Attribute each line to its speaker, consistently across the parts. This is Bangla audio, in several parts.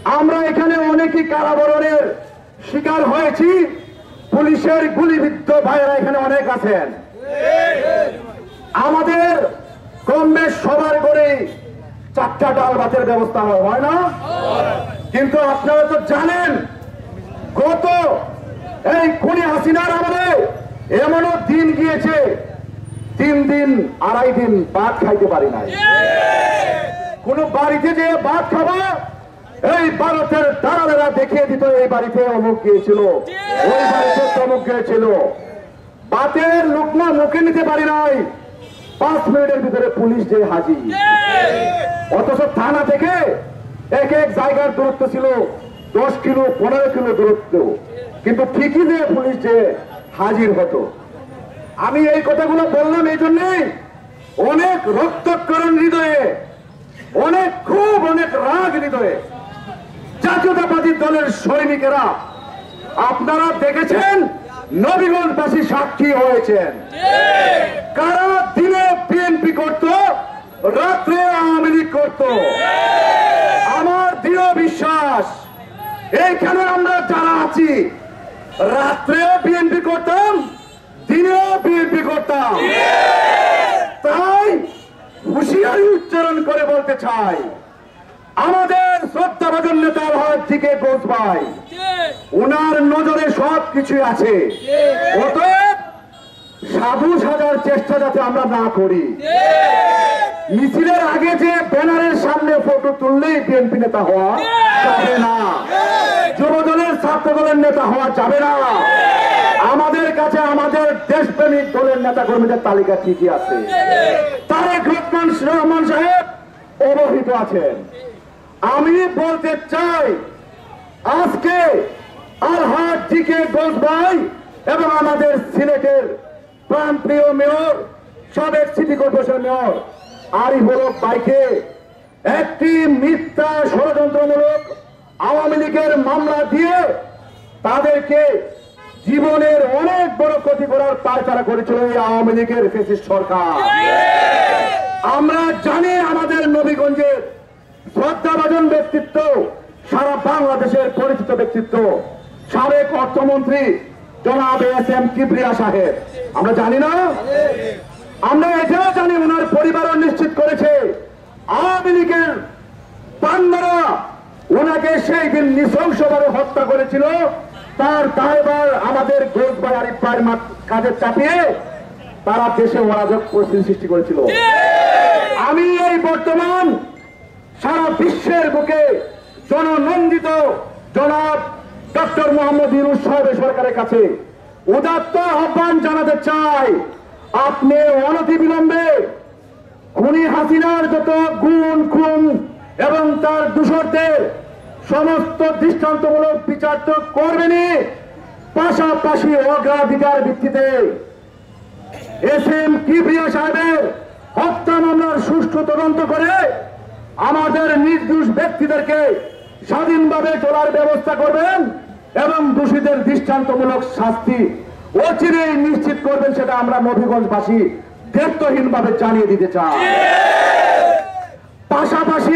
Speaker 1: আমরা এখানে অনেকেই কারাবরণের শিকার হয়েছি। পুলিশের গুলিবিদ্ধ ভাইয়েরা এখানে অনেক আছেন। আমাদের কম বেশ সবার করে 4টা ডাল ভাতের ব্যবস্থা হয় না? কিন্তু আপনারা তো জানেন গত এই খুনি হাসিনার আমলে এমনও দিন গিয়েছে 3 দিন 2.5 দিন ভাত খাইতে পারি নাই। কোন বাড়িতে যে ভাত খাবো এই ভারতের দালালেরা দেখিয়ে দিত এই বাড়িতে অমুক গিয়েছিল, ওই বাড়িতে তমুক গিয়েছিল। ভাতের লুকমা মুখে নিতে পারি নাই, 5 মিনিটের ভিতরে পুলিশ যে হাজির। অথচ থানা থেকে এক এক জায়গার দূরত্ব ছিল 10 কিলো 15 কিলো দূরত্ব, কিন্তু ঠিকই যে পুলিশ যে হাজির হতো। আমি এই কথাগুলো বললাম এই জন্যই অনেক রক্তক্ষরণ হৃদয়ে, অনেক খুব অনেক রাগ হৃদয়ে জাতীয়তাবাদী দলের সৈনিকেরা আপনারা দেখেছেন, নবীগঞ্জবাসী সাক্ষী হয়েছেন। কারা দিনে বিএনপি করত, রাত্রে আওয়ামী লীগ করত। আমার দৃঢ় বিশ্বাস এইখানে আমরা যারা আছি রাত্রেও বিএনপি করতাম, দিনেও বিএনপি করতাম। তাই হুঁশিয়ারি উচ্চারণ করে বলতে চাই, আমাদের শ্রদ্ধাভাজন নেতা আলহাজ জিকে ঘোষ ভাই, ওনার নজরে সবকিছু আছে। অতএব সাধু সাজার চেষ্টা যাতে আমরা না করি। মিছিলের আগে যে ব্যানারের সামনে ফটো তুললেই বিএনপি নেতা হওয়া যাবে না, যুবদলের ছাত্র দলের নেতা হওয়া যাবে না। আমাদের কাছে আমাদের দেশপ্রেমিক দলের নেতা কর্মীদের তালিকা ঠিকই আছে। তারেক রহমান সাহেব অবহিত আছেন। আমি বলতে চাই আজকে আলহাজ জিকে ঘোষ ভাই এবং আমাদের সিলেটের প্রাণপ্রিয় মেয়র, সাবেক city corporation mayor Ariful Haque ভাইকে একটি মিথ্যা ষড়যন্ত্রমূলক আওয়ামী লীগের মামলা দিয়ে তাদেরকে জীবনের অনেক বড় ক্ষতি করার পায়চারা করেছিল এই আওয়ামী লীগের ফ্যাসিস্ট সরকার। আমরা জানি আমাদের নবীগঞ্জের শ্রদ্ধাভাজন ব্যক্তিত্ব, সারা বাংলাদেশের পরিচিত ব্যক্তিত্ব, সাবেক অর্থমন্ত্রী জনাব এস.এম. কিবরিয়া সাহেব। আমরা জানি না, আমরা এটাও জানি ওনার পরিবারও নিশ্চিত করেছে আওয়ামী লীগের পান্নারা ওনাকে সেই দিন নৃশংসভাবে হত্যা করেছিল। তার দায়ভার আমাদের ঘোষ ভাই আরিফ ভাইয়ের কাজে চাপিয়ে তারা দেশে অরাজক পরিস্থিতি সৃষ্টি করেছিল। আমি এই বর্তমান সারা বিশ্বের বুকে জননন্দিত জনাব ডক্টর মোহাম্মদ ইউনূস সাহেবের সরকারের কাছে উদাত্ত আহ্বান জানাতে চাই, আপনি অনতিবিলম্বে খুনি হাসিনার যত গুণ খুন এবং তার দূষরদের সমস্ত দৃষ্টান্তমূলক বিচার তো করবেনই, পাশাপাশি অগ্রাধিকার ভিত্তিতে এস.এম. কিবরিয়া সাহেবের হত্যা মামলার সুষ্ঠু তদন্ত করে আমাদের নির্দোষ ব্যক্তিদেরকে স্বাধীনভাবে চলার ব্যবস্থা করবেন এবং দোষীদের দৃষ্টান্তমূলক শাস্তি অচিরেই নিশ্চিত করবেন, সেটা আমরা নবীগঞ্জবাসী দায়িত্বহীনভাবে জানিয়ে দিতে চাই। পাশাপাশি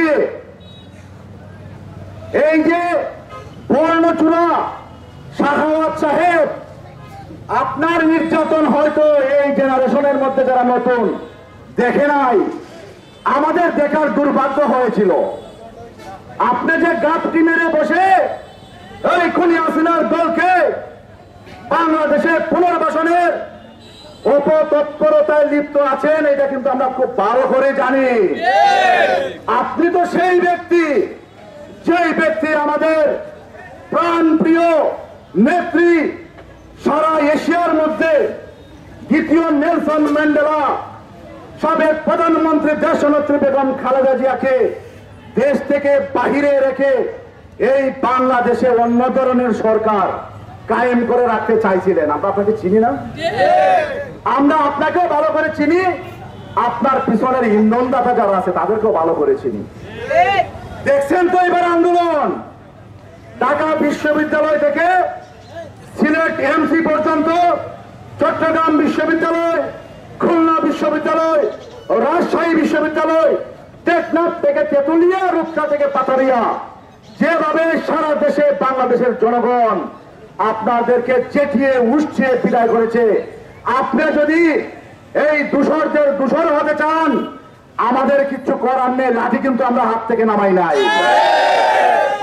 Speaker 1: এই যে বর্ণচূড়া শাহাওয়াত সাহেব, আপনার নির্যাতন হয়তো এই জেনারেশনের মধ্যে যারা নতুন দেখে নাই, আমাদের দেখার দুর্ভাগ্য হয়েছিল। আপনি যে গাপটি মেরে বসে এই খুনি হাসিনার দলকে বাংলাদেশে পুনর্বাসনের অপতৎপরতায় লিপ্ত আছেন, এটা কিন্তু আমরা খুব ভালো করে জানি। আপনি তো সেই ব্যক্তি, যেই ব্যক্তি আমাদের প্রাণপ্রিয় নেত্রী, সারা এশিয়ার মধ্যে দ্বিতীয় নেলসন ম্যান্ডেলা, সাবেক প্রধানমন্ত্রী দেশনেত্রী বেগম খালেদা জিয়াকে দেশ থেকে বাহিরে রেখে এই বাংলাদেশে অন্য ধরনের সরকার কায়েম করে রাখতে চাইছিলেন। আমরা আপনাকে চিনি না? আমরা আপনাকেও ভালো করে চিনি, আপনার পিছনের ইন্ধনদাতা যারা আছে তাদেরকেও ভালো করে চিনি। দেখছেন তো এবার আন্দোলন, ঢাকা বিশ্ববিদ্যালয় থেকে সিলেট এমসি পর্যন্ত, চট্টগ্রাম বিশ্ববিদ্যালয়, খুলনা বিশ্ববিদ্যালয়, রাজশাহী বিশ্ববিদ্যালয়, টেকনাফ থেকে তেতুলিয়া, রূপসা থেকে পাথারিয়া, যেভাবে সারা দেশে বাংলাদেশের জনগণ আপনাদেরকে চেটিয়ে উষ্ঠিয়ে বিদায় করেছে, আপনি যদি এই দূষরদের দূষর হতে চান, আমাদের কিচ্ছু করার নেই, লাঠি কিন্তু আমরা হাত থেকে নামাই নাই।